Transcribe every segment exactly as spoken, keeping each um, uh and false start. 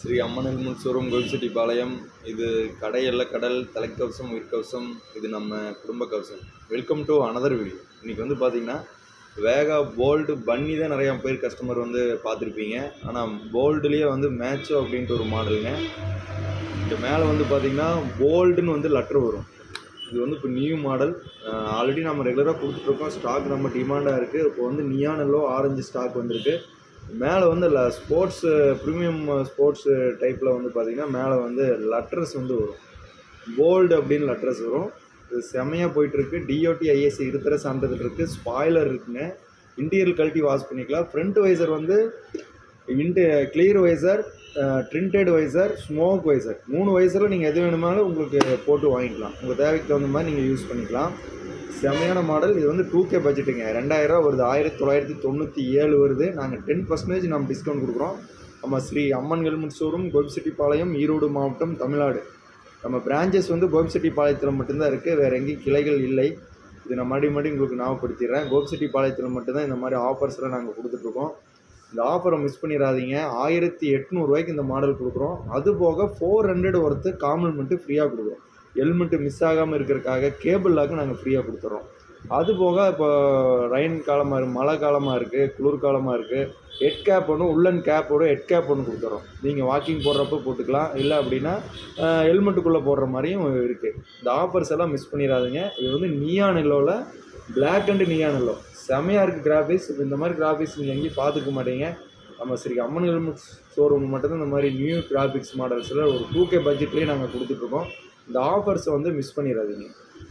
Sri Amman helmet showroom Gobichettipalayam. இது கடையல்ல கடல் தலைக்கவசம் உயிர்கவசம். இது நம்ம குடும்ப கவசம். Welcome to another video. இன்றைக்கி வந்து பார்த்திங்கன்னா வேகா போல்டு பன்னி தான் நிறையா பேர் கஸ்டமர் வந்து பார்த்துருப்பீங்க. ஆனால் போல்டுலேயே வந்து மேட்சோ அப்படின்ட்டு ஒரு மாடலுங்க. இந்த மேலே வந்து பார்த்திங்கன்னா போல்டுன்னு வந்து லெட்ரு வரும். இது வந்து இப்போ நியூ மாடல். ஆல்ரெடி நம்ம ரெகுலராக கொடுத்துட்ருக்கோம். ஸ்டாக் நம்ம டிமாண்டாக இருக்குது. இப்போ வந்து நியான் எல்லோ ஆரஞ்சு ஸ்டாக் வந்திருக்கு. மேலே வந்து ல ஸ்போர்ட்ஸு ப்ரீமியம் ஸ்போர்ட்ஸு டைப்பில் வந்து பார்த்திங்கன்னா மேலே வந்து லெட்டர்ஸ் வந்து வரும். போல்டு அப்படின்னு லெட்டர்ஸ் வரும். இது செம்மையாக போயிட்டுருக்கு. டிஓடி ஐஎஸ்சி இருத்தர சான்றிதழ் இருக்குது. ஸ்பாய்லர் இருக்குங்க. இன்டீரியர் கழட்டி வாஷ் பண்ணிக்கலாம். ஃப்ரண்ட் வைசர் வந்து into clear visor, tinted visor, smoke visor, மூணு வைசரில் நீங்கள் எது வேணுமாலும் உங்களுக்கு போட்டு வாங்கிக்கலாம். உங்கள் தேவைக்கு தகுந்த மாதிரி நீங்கள் யூஸ் பண்ணிக்கலாம். செம்மையான மாடல். இது வந்து டூ கே பட்ஜெட்டுங்க. ரெண்டாயிரரூவா வருது. ஆயிரத்தி தொள்ளாயிரத்தி தொண்ணூற்றி ஏழு வருது. நாங்கள் டென் பர்சன்டேஜ் நம்ம டிஸ்கவுண்ட் கொடுக்குறோம். நம்ம ஸ்ரீ அம்மன் ஹெல்மெட் ஷோரூம் கோபிச்செட்டிப்பாளையம், ஈரோடு மாவட்டம், தமிழ்நாடு. நம்ம பிரான்ச்சஸ் வந்து கோபிச்செட்டிப்பாளையத்தில் மட்டும்தான் இருக்குது. வேறு எங்கேயும் கிளைகள் இல்லை. இது நான் மறுபடியும் மறுபடியும் உங்களுக்கு ஞாபகப்படுத்திடுறேன். கோபிச்செட்டிப்பாளையத்தில் மட்டும்தான் இந்த மாதிரி ஆஃபர்ஸ்லாம் நாங்கள் கொடுத்துட்ருக்கோம். இந்த ஆஃபரை மிஸ் பண்ணிடாதீங்க. ஆயிரத்தி எட்நூறுரூவாய்க்கு இந்த மாடல் கொடுக்குறோம். அது போக ஃபோர் ஹண்ட்ரட் ஒர்த்து காம்ப்ளிமெண்ட்டு ஃப்ரீயாக கொடுக்குறோம். ஹெல்மெட்டு மிஸ் ஆகாமல் இருக்கிறதுக்காக கேபிள் லாக்கு நாங்கள் ஃப்ரீயாக கொடுத்துட்றோம். அது போக இப்போ ரெயின் காலமாக இருக்குது, மழை காலமாக இருக்குது, குளிர்காலமாக இருக்குது. ஹெட் கேப் ஒன்று, உள்ளன் கேப்போட ஹெட் கேப் ஒன்று கொடுத்துட்றோம். நீங்கள் வாக்கிங் போடுறப்ப போட்டுக்கலாம். இல்லை அப்படின்னா ஹெல்மெட்டுக்குள்ளே போடுற மாதிரியும் இருக்குது. இந்த ஆஃபர்ஸ் எல்லாம் மிஸ் பண்ணிடாதீங்க. இது வந்து நியான் எல்லோவில் பிளாக் அண்டு நியான் எல்லோ செமையாக இருக்குது கிராஃபிக்ஸ். இப்போ இந்த மாதிரி கிராஃபிக்ஸ் நீங்கள் எங்கேயும் பார்த்துக்க மாட்டீங்க. நம்ம ஸ்ரீ அம்மன் ஹெல்மெட் ஷோரூம் மட்டும்தான் இந்த மாதிரி நியூ கிராஃபிக்ஸ் மாடல்ஸில் ஒரு டூ கே பட்ஜெட்லேயே நாங்கள் கொடுத்துட்ருக்கோம். இந்த ஆஃபர்ஸை வந்து மிஸ் பண்ணிடாதீங்க.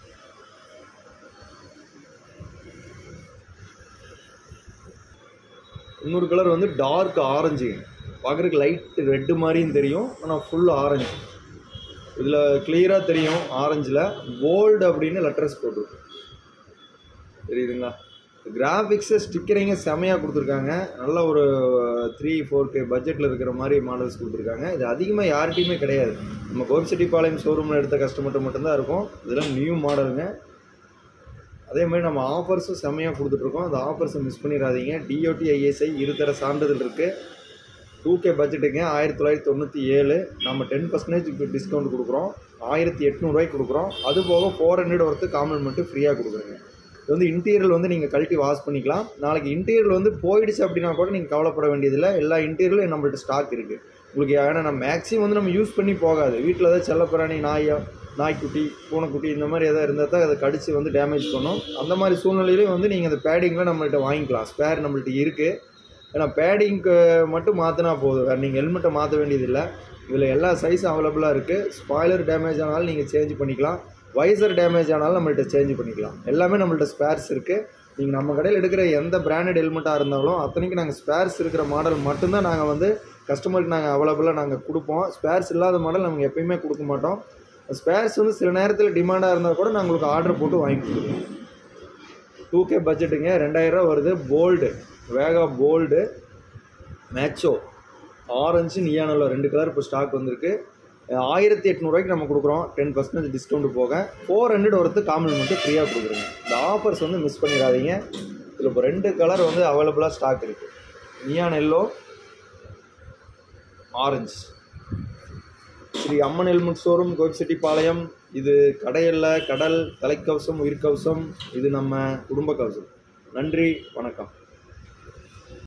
இன்னொரு கலர் வந்து டார்க் ஆரஞ்சுங்க. பார்க்குறதுக்கு லைட் ரெட்டு மாதிரியும் தெரியும், ஆனால் ஃபுல் ஆரஞ்சு. இதில் கிளியராக தெரியும். ஆரஞ்சில் போல்டு அப்படின்னு லெட்டர்ஸ் போட்டுருக்கு. தெரியுதுங்களா? கிராஃபிக்ஸு ஸ்டிக்கரிங்க செமையாக கொடுத்துருக்காங்க. நல்ல ஒரு த்ரீ ஃபோர் கே பட்ஜெட்டில் இருக்கிற மாதிரி மாடல்ஸ் கொடுத்துருக்காங்க. இது அதிகமாக யார்கிட்டையுமே கிடையாது. நம்ம கோபிச்செட்டிப்பாளையம் ஷோரூமில் எடுத்த கஸ்டமர்கிட்ட மட்டும்தான் இருக்கும். இதெல்லாம் நியூ மாடலுங்க. அதே மாதிரி நம்ம ஆஃபர்ஸும் செம்மையாக கொடுத்துட்ருக்கோம். அந்த ஆஃபர்ஸை மிஸ் பண்ணிடாதீங்க. டிஓடி ஐஎஸ்ஐ இருதர சான்றிதழ் இருக்குது. டூ கே பட்ஜெட்டுங்க. ஆயிரத்தி தொள்ளாயிரத்தி தொண்ணூற்றி ஏழு நம்ம டென் பர்சன்டேஜ் டிஸ்கவுண்ட் கொடுக்குறோம். ஆயிரத்தி எட்நூறுவாய்க்கு கொடுக்குறோம். அது போக ஃபோர் ஹண்ட்ரட் ஒர்த்து காம்ப்ளிமெண்ட்டு ஃப்ரீயாக கொடுக்குறோங்க. இது வந்து இன்டீரியர் வந்து நீங்கள் கழட்டி வாஷ் பண்ணிக்கலாம். நாளைக்கு இன்டீரியர் வந்து போயிடுச்சு அப்படின்னா கூட நீங்கள் கவலைப்பட வேண்டியதில்லை. எல்லா இன்டீரியரும் நம்மள்ட்ட ஸ்டாக் இருக்குது உங்களுக்கு. ஏன்னா நம்ம மேக்ஸிமம் வந்து நம்ம யூஸ் பண்ணி போகாது. வீட்டில் ஏதாவது செல்லப்பிராணி, நாயோ நாய்க்குட்டி, பூனைக்குட்டி இந்த மாதிரி எதாவது இருந்தால் தான் அதை கடிச்சு வந்து டேமேஜ் பண்ணும். அந்த மாதிரி சூழ்நிலையிலையும் வந்து நீங்கள் அந்த பேடிங்லாம் நம்மள்ட்ட வாங்கிக்கலாம். ஸ்பேர் நம்மள்ட்ட இருக்குது. ஏன்னா பேடிங்க்கு மட்டும் மாற்றினா போதும். வேறு நீங்கள் ஹெல்மெட்டை மாற்ற வேண்டியதில்லை. இதில் எல்லா சைஸும் அவைலபிளாக இருக்குது. ஸ்பாய்லர் டேமேஜ் ஆனாலும் நீங்கள் சேஞ்ச் பண்ணிக்கலாம். வைசர் டேமேஜ் ஆனாலும் நம்மள்ட்ட சேஞ்ச் பண்ணிக்கலாம். எல்லாமே நம்மள்ட்ட ஸ்பேர்ஸ் இருக்குது. நீங்கள் நம்ம கடையில் எடுக்கிற எந்த பிராண்டட் ஹெல்மெட்டாக இருந்தாலும் அத்தனைக்கு நாங்கள் ஸ்பேர்ஸ் இருக்கிற மாடல் மட்டும்தான் நாங்கள் வந்து கஸ்டமருக்கு நாங்கள் அவைலபிளாக நாங்கள் கொடுப்போம். ஸ்பேர்ஸ் இல்லாத மாடல் நாங்கள் எப்பயுமே கொடுக்க மாட்டோம். ஸ்பேர்ஸ் வந்து சில நேரத்தில் டிமாண்டாக இருந்தால் கூட நாங்கள் உங்களுக்கு ஆர்டர் போட்டு வாங்கி கொடுக்குறோம். டூ கே பட்ஜெட்டுங்க. ரெண்டாயிரரூவா வருது. போல்டு வேகா போல்டு மேட்சோ ஆரஞ்சு நியானோ ரெண்டு கலர் இப்போ ஸ்டாக் வந்திருக்கு. ஆயிரத்தி எட்நூறுவாய்க்கு நம்ம கொடுக்குறோம். டென் பர்சன்டேஜ் டிஸ்கவுண்ட் போக ஃபோர் ஹண்ட்ரட் ஒர்த்து காம்ப்ளிமெண்ட்டு ஃப்ரீயாக கொடுக்குறோங்க. இந்த ஆஃபர்ஸ் வந்து மிஸ் பண்ணிடாதீங்க. இதில் இப்போ ரெண்டு கலர் வந்து அவைலபிளாக ஸ்டாக் இருக்குது. Neon yellow, orange. Sri Amman helmet showroom Gobichettipalayam. இது கடையல்ல கடல் தலைக்கவசம் உயிர்கவசம். இது நம்ம குடும்ப கவசம். நன்றி, வணக்கம்.